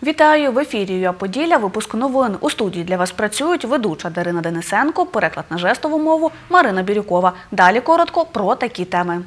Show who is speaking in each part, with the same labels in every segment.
Speaker 1: Вітаю! В ефірі ЮА Поділля. Випуск новин. У студії для вас працюють ведуча Дарина Денисенко, переклад на жестову мову Марина Бірюкова. Далі коротко про такі теми.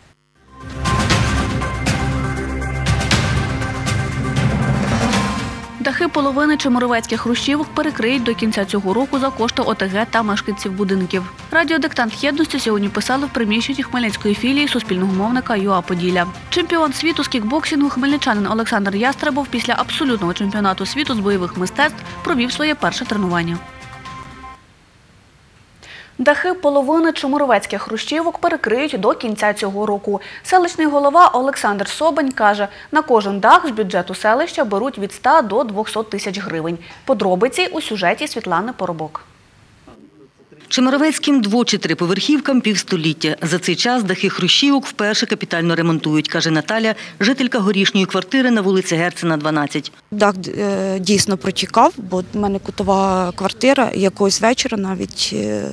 Speaker 1: Дахи половини чемеровецьких хрущівок перекриють до кінця цього року за кошти ОТГ та мешканців будинків. Радіодиктант єдності сьогодні писали в приміщенні Хмельницької філії суспільного мовника ЮА Поділля. Чемпіон світу з кікбоксингу хмельничанин Олександр Ястребов після абсолютного чемпіонату світу з бойових мистецтв провів своє перше тренування. Дахи половини чемеровецьких хрущівок перекриють до кінця цього року. Селищний голова Олександр Собань каже, на кожен дах з бюджету селища беруть від 100 до 200 тисяч гривень. Подробиці у сюжеті Світлани Поробок.
Speaker 2: Чемеровецьким дво- чи триповерхівкам півстоліття. За цей час дахи хрущівок вперше капітально ремонтують, каже Наталя, жителька горішньої квартири на вулиці Герцена, 12.
Speaker 3: Дах дійсно протікав, бо в мене кутова квартира, якогось вечора навіть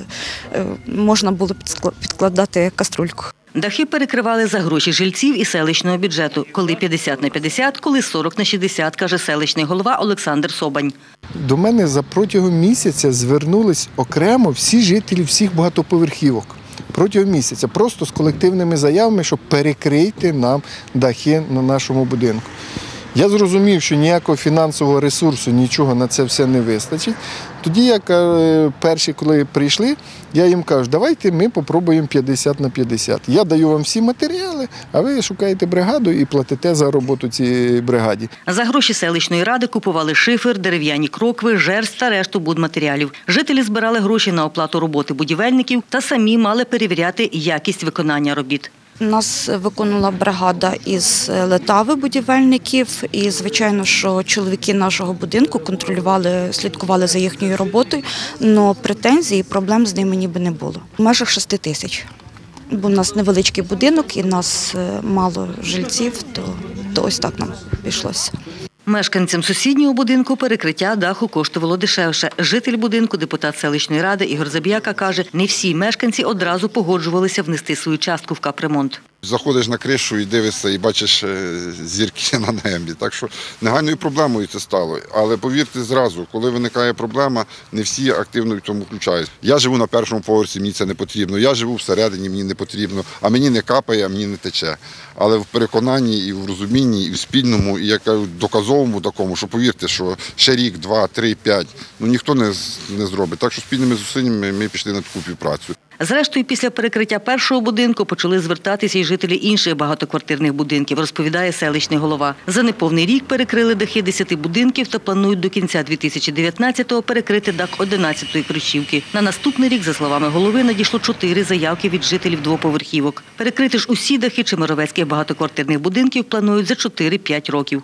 Speaker 3: можна було підкладати каструльку.
Speaker 2: Дахи перекривали за гроші жильців і селищного бюджету. Коли 50/50, коли 40/60, каже селищний голова Олександр Собань.
Speaker 4: До мене протягом місяця звернулись окремо всі жителі всіх багатоповерхівок. Протягом місяця, просто з колективними заявами, щоб перекрити нам дахи на нашому будинку. Я зрозумів, що ніякого фінансового ресурсу, нічого на це все не вистачить. Тоді, як перші, коли прийшли, я їм кажу, давайте ми попробуємо 50/50. Я даю вам всі матеріали, а ви шукаєте бригаду і платите за роботу цій бригаді.
Speaker 2: За гроші селищної ради купували шифер, дерев'яні крокви, жерсть та решту будматеріалів. Жителі збирали гроші на оплату роботи будівельників та самі мали перевіряти якість виконання робіт.
Speaker 3: Нас виконувала бригада із Литави будівельників і, звичайно, що чоловіки нашого будинку контролювали, слідкували за їхньою роботою, але претензій і проблем з ними ніби не було. В межах 6 тисяч. Бо в нас невеличкий будинок і в нас мало жильців, то ось так нам пішлося.
Speaker 2: Мешканцям сусіднього будинку перекриття даху коштувало дешевше. Житель будинку, депутат селищної ради Ігор Забіяка каже, не всі мешканці одразу погоджувалися внести свою частку в капремонт.
Speaker 5: Заходиш на кришу і дивишся, і бачиш зірки на небі. Так що негайною проблемою це стало. Але повірте зразу, коли виникає проблема, не всі активно в цьому включаються. Я живу на першому поверсі, мені це не потрібно. Я живу всередині, мені не потрібно. А мені не капає, а мені не тече. Але в переконанні, і в розумінні, і в спільному, і доказовому такому, що повірте, що ще рік, 2, 3, 5, ніхто не зробить. Так що спільними зусиллями ми пішли на таку співпрацю.
Speaker 2: Зрештою, після перекриття першого будинку почали звертатися й жителі інших багатоквартирних будинків, розповідає селищний голова. За неповний рік перекрили дахи 10 будинків та планують до кінця 2019-го перекрити дах 11-ї хрущівки. На наступний рік, за словами голови, надійшло 4 заявки від жителів двоповерхівок. Перекрити ж усі дахи чемеровецьких багатоквартирних будинків планують за 4-5 років.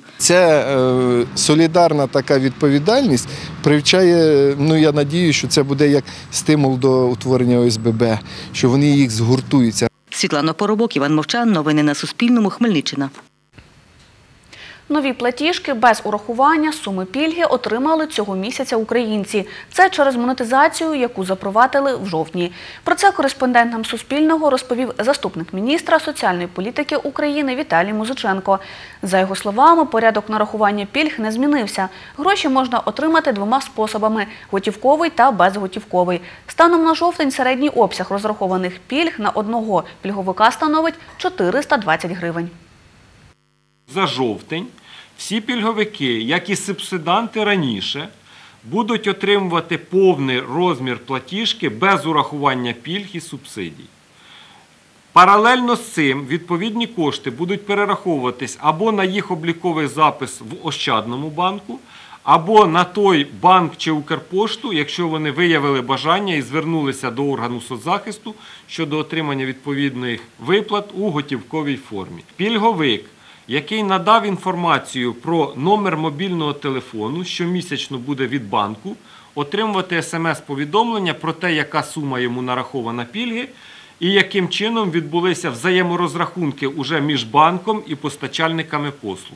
Speaker 4: Це солідарна така відповідальність привчає, я надію, що це буде як стимул до утворення ОСББ, що вони їх згуртуються.
Speaker 2: Світлана Поробок, Іван Мовчан. Новини на Суспільному. Хмельниччина.
Speaker 1: Нові платіжки без урахування суми пільги отримали цього місяця українці. Це через монетизацію, яку запровадили в жовтні. Про це кореспондентам Суспільного розповів заступник міністра соціальної політики України Віталій Музиченко. За його словами, порядок нарахування пільг не змінився. Гроші можна отримати 2 способами – готівковий та безготівковий. Станом на жовтень середній обсяг розрахованих пільг на одного пільговика становить 420 гривень.
Speaker 6: За жовтень всі пільговики, як і субсиданти раніше, будуть отримувати повний розмір платіжки без урахування пільг і субсидій. Паралельно з цим відповідні кошти будуть перераховуватись або на їх обліковий запис в Ощадному банку, або на той банк чи Укрпошту, якщо вони виявили бажання і звернулися до органу соцзахисту щодо отримання відповідних виплат у готівковій формі. Пільговик, який надав інформацію про номер мобільного телефону, щомісячно буде від банку, отримувати смс-повідомлення про те, яка сума йому нарахована пільги і яким чином відбулися взаєморозрахунки уже між банком і постачальниками послуг.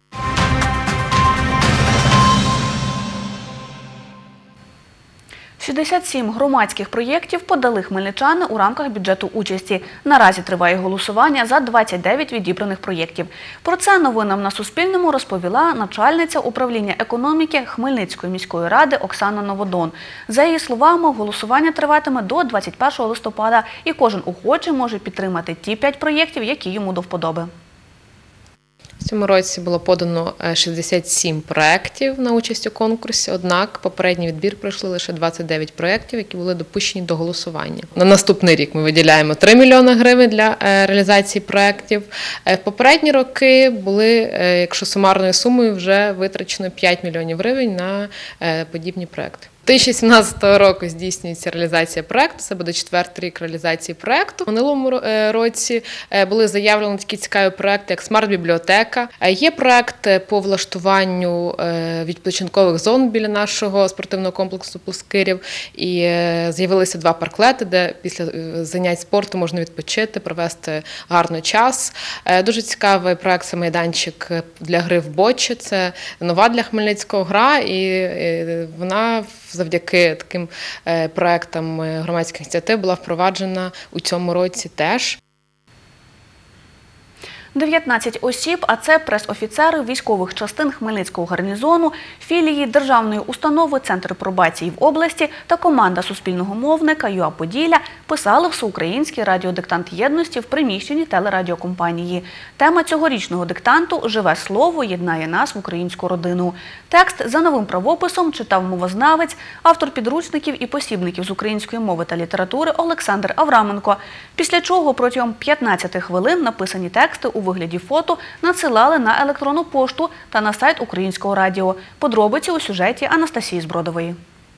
Speaker 1: 67 громадських проєктів подали хмельничани у рамках бюджету участі. Наразі триває голосування за 29 відібраних проєктів. Про це новинам на Суспільному розповіла начальниця управління економіки Хмельницької міської ради Оксана Новодон. За її словами, голосування триватиме до 21 листопада і кожен охочий може підтримати ті 5 проєктів, які йому до вподоби.
Speaker 7: В цьому році було подано 67 проєктів на участь у конкурсі, однак попередній відбір пройшли лише 29 проєктів, які були допущені до голосування. На наступний рік ми виділяємо 3 мільйони гривень для реалізації проєктів. В попередні роки були, якщо сумарною сумою, вже витрачено 5 мільйонів гривень на подібні проєкти. 2017 року здійснюється реалізація проєкту, це буде 4-й рік реалізації проєкту. У минулому році були заявлені такі цікаві проєкти, як смарт-бібліотека. Є проєкт по влаштуванню відпочинкових зон біля нашого спортивного комплексу Плоскирів. І з'явилися 2 парклети, де після занять спорту можна відпочити, провести гарний час. Дуже цікавий проєкт – це майданчик для гри в бочі. Це нова для Хмельницького гра, і вона завдяки таким проєктам громадських ініціатив була впроваджена у цьому році теж.
Speaker 1: 19 осіб, а це прес-офіцери військових частин Хмельницького гарнізону, філії Державної установи «Центр пробації» в області та команда суспільного мовника ЮА Поділля писали всеукраїнський радіодиктант єдності в приміщенні телерадіокомпанії. Тема цьогорічного диктанту «Живе слово єднає нас в українську родину». Текст за новим правописом читав мовознавець, автор підручників і посібників з української мови та літератури Олександр Авраменко. Після чого протягом 15 хвилин написані тексти у вигляді фото надсилали на електронну пошту та на сайт Українського радіо. Подробиці у сюжеті Анастасії Збродової.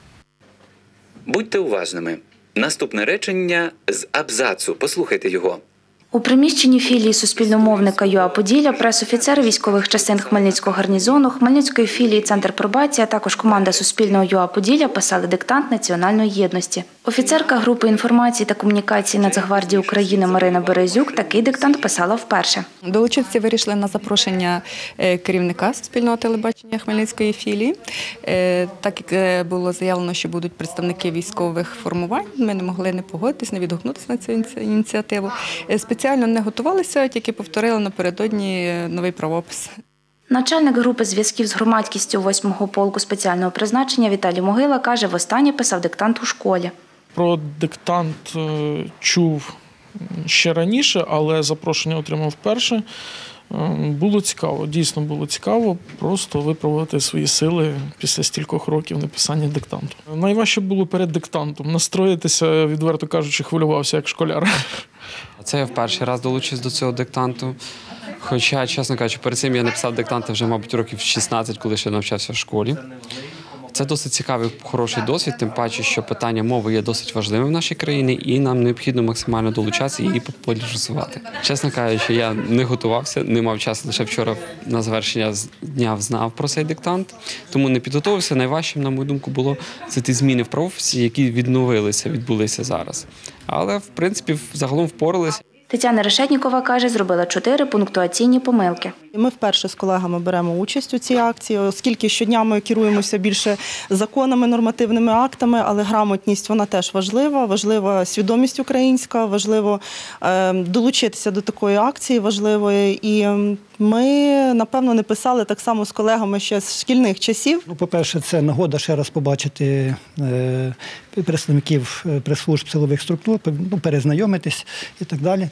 Speaker 8: Будьте уважними. Наступне речення з абзацу. Послухайте його.
Speaker 9: У приміщенні філії суспільномовника ЮА Поділля прес-офіцери військових частин Хмельницького гарнізону, Хмельницької філії «Центр пробації», а також команда суспільного ЮА Поділля писали диктант національної єдності. Офіцерка групи інформації та комунікації Нацгвардії України Марина Березюк такий диктант писала вперше.
Speaker 10: Долучитися вирішили на запрошення керівника суспільного телебачення Хмельницької філії. Так як було заявлено, що будуть представники військових формувань, ми не могли не погодитися, не відгукнутися на цю ініціативу. Спеціально не готувалися, тільки повторили напередодні новий правопис.
Speaker 9: Начальник групи зв'язків з громадськістю 8-го полку спеціального призначення Віталій Могила каже, востаннє писав диктант у школі.
Speaker 11: Про диктант чув ще раніше, але запрошення отримав вперше. Було цікаво, дійсно було цікаво просто випробувати свої сили після стількох років написання диктанту. Найважче було перед диктантом. Настроїтися, відверто кажучи, хвилювався як школяр.
Speaker 12: Це я в перший раз долучився до цього диктанту. Хоча, чесно кажучи, перед цим я написав диктанти вже, мабуть, років 16, коли ще навчався в школі. Це досить цікавий, хороший досвід, тим паче, що питання мови є досить важливим в нашій країні і нам необхідно максимально долучатися і її популяризувати. Чесно кажучи, я не готувався, не мав часу, лише вчора на завершення дня знав про цей диктант, тому не підготувався. Найважчим, на мою думку, було це ті зміни в правописі, які відбулися зараз. Але, в принципі, загалом впоралися.
Speaker 9: Тетяна Решетнікова каже, зробила 4 пунктуаційні помилки.
Speaker 13: Ми вперше з колегами беремо участь у цій акції, оскільки щодня ми керуємося більше законами, нормативними актами, але грамотність вона теж важлива свідомість українська, важливо долучитися до такої акції важливої. І ми, напевно, не писали так само з колегами ще з шкільних часів.
Speaker 14: По-перше, це нагода ще раз побачити представників прес-служб силових структур, перезнайомитись і так далі.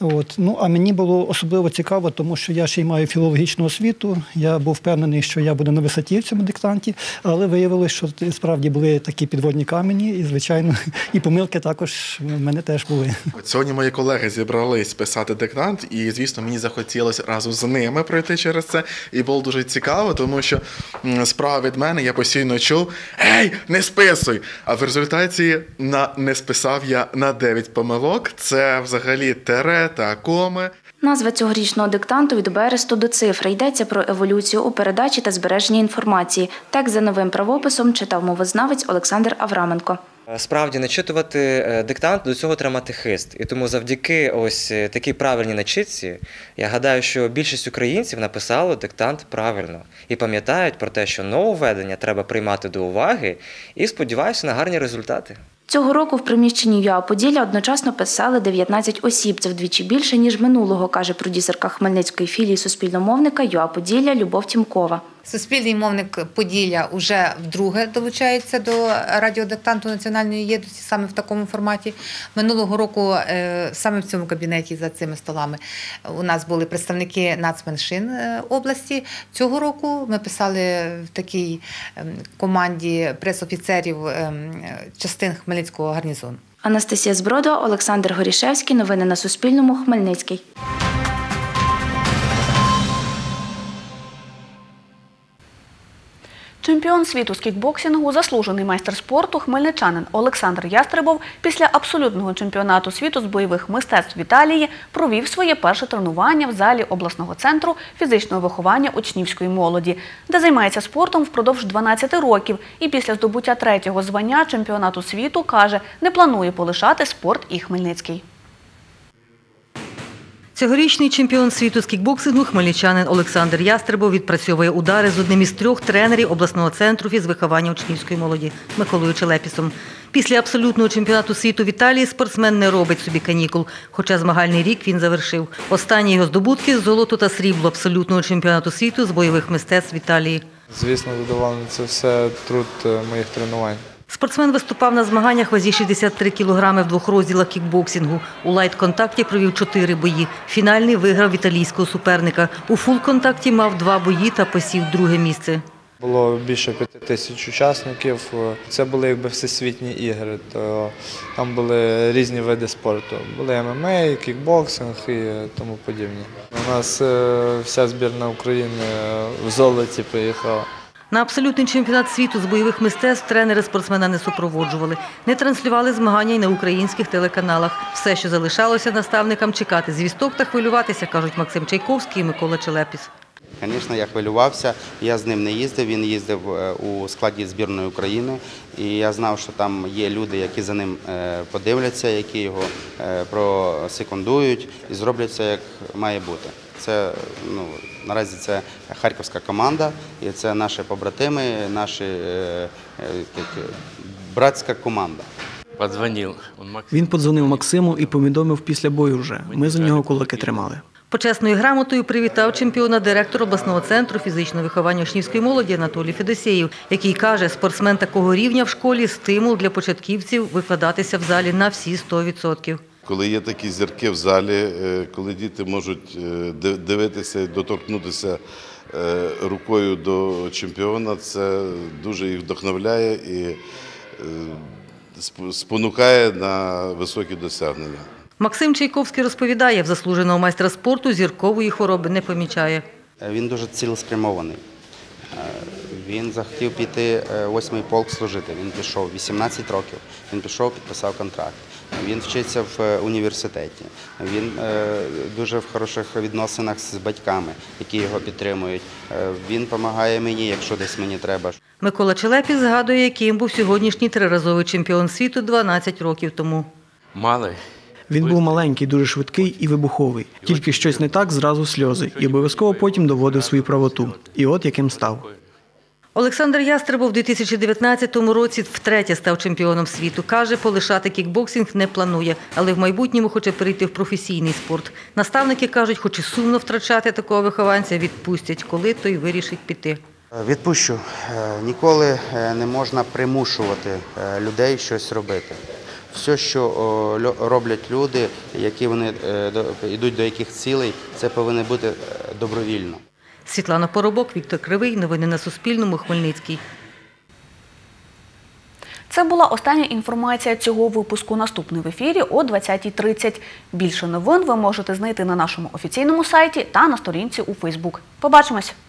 Speaker 14: А мені було особливо цікаво, тому що я ще й маю філологічну освіту. Я був впевнений, що я буду на висоті в цьому диктанті, але виявилось, що справді були такі підводні камені і, звичайно, і помилки також в мене теж були.
Speaker 15: Сьогодні мої колеги зібрались писати диктант і, звісно, мені захотілося разом з ними пройти через це. І було дуже цікаво, тому що справа від мене я постійно чув «Ей, не списуй!» А в результаті не списав я на 9 помилок. Це взагалі тире та коми.
Speaker 9: Назва цьогорічного диктанту «Від бересту до цифри». Йдеться про еволюцію у передачі та збереженні інформації. Текст за новим правописом читав мовознавець Олександр Авраменко.
Speaker 16: Справді, начитувати диктант, до цього треба мати хист. І тому завдяки ось такій правильній начитці, я гадаю, що більшість українців написало диктант правильно. І пам'ятають про те, що нововведення треба приймати до уваги, і сподіваюся на гарні результати.
Speaker 9: Цього року в приміщенні ЮА Поділля одночасно писали 19 осіб. Це вдвічі більше, ніж минулого, каже продюсерка хмельницької філії суспільномовника ЮА Поділля Любов Тімкова.
Speaker 17: Суспільний мовник Поділля вже вдруге долучається до радіодиктанту національної єдності саме в такому форматі. Минулого року саме в цьому кабінеті за цими столами у нас були представники нацменшин області. Цього року ми писали в такій команді пресофіцерів частин Хмельницького гарнізону.
Speaker 9: Анастасія Збродо, Олександр Горішевський. Новини на Суспільному. Хмельницький.
Speaker 1: Чемпіон світу з кікбоксингу, заслужений майстер спорту, хмельничанин Олександр Ястребов після абсолютного чемпіонату світу з бойових мистецтв в Італії провів своє перше тренування в залі обласного центру фізичного виховання учнівської молоді, де займається спортом впродовж 12 років і після здобуття 3-го звання чемпіонату світу, каже, не планує полишати спорт і Хмельницький.
Speaker 2: Цьогорічний чемпіон світу з кікбоксингу хмельничанин Олександр Ястребов відпрацьовує удари з одним із 3 тренерів обласного центру фізвиховання учнівської молоді Миколою Челепісом. Після абсолютного чемпіонату світу в Італії спортсмен не робить собі канікул, хоча змагальний рік він завершив. Останні його здобутки – золото та срібло абсолютного чемпіонату світу з бойових мистецтв в Італії.
Speaker 18: Звісно, задоволений, це все труд моїх тренувань.
Speaker 2: Спортсмен виступав на змаганнях вазі 63 кілограми в 2 розділах кікбоксингу. У лайт-контакті провів 4 бої. Фінальний виграв італійського суперника. У фул-контакті мав 2 бої та посів 2-е місце.
Speaker 18: Було більше 5000 учасників. Це були якби всесвітні ігри, то там були різні види спорту. Були ММА, кікбоксинг і тому подібне. У нас вся збірна України в золоті приїхала.
Speaker 2: На абсолютний чемпіонат світу з бойових мистецтв тренери спортсмена не супроводжували. Не транслювали змагання й на українських телеканалах. Все, що залишалося наставникам, чекати звісток та хвилюватися, кажуть Максим Чайковський і Микола Челепіс.
Speaker 19: Звісно, я хвилювався, я з ним не їздив, він їздив у складі збірної України. І я знав, що там є люди, які за ним подивляться, які його просекундують і зроблять все, як має бути. Це, наразі це харківська команда, і це наші побратими, наша братська команда.
Speaker 20: Він подзвонив Максиму і повідомив після бою вже. Ми за нього кулаки тримали.
Speaker 2: Почесною грамотою привітав чемпіона директор обласного центру фізичного виховання учнівської молоді Анатолій Федосєєв, який каже, спортсмен такого рівня в школі – стимул для початківців викладатися в залі на всі 100%.
Speaker 21: Коли є такі зірки в залі, коли діти можуть дивитися, доторкнутися рукою до чемпіона, це дуже їх вдохновляє і спонукає на високі досягнення.
Speaker 2: Максим Чайковський розповідає, в заслуженого майстра спорту зіркової хвороби не помічає.
Speaker 19: Він дуже цілеспрямований. Він захотів піти 8-й полк служити. Він пішов 18 років. Він пішов, підписав контракт. Він вчиться в університеті. Він дуже в хороших відносинах з батьками, які його підтримують. Він допомагає мені, якщо десь мені треба.
Speaker 2: Микола Челепіс згадує, яким був сьогоднішній 3-разовий чемпіон світу 12 років тому.
Speaker 20: Він був маленький, дуже швидкий і вибуховий. Тільки щось не так, зразу сльози. І обов'язково потім доводив свою правоту. І от яким став.
Speaker 2: Олександр Ястребов у 2019 році втретє став чемпіоном світу. Каже, полишати кікбоксинг не планує, але в майбутньому хоче перейти в професійний спорт. Наставники кажуть, хоч і сумно втрачати такого вихованця, відпустять, коли той вирішить піти.
Speaker 19: Відпущу. Ніколи не можна примушувати людей щось робити. Все, що роблять люди, які вони йдуть до яких цілей, це повинно бути добровільно.
Speaker 2: Світлана Поробок, Віктор Кривий. Новини на Суспільному. Хмельницький.
Speaker 1: Це була остання інформація цього випуску. Наступний в ефірі о 20:30. Більше новин ви можете знайти на нашому офіційному сайті та на сторінці у Фейсбук. Побачимось!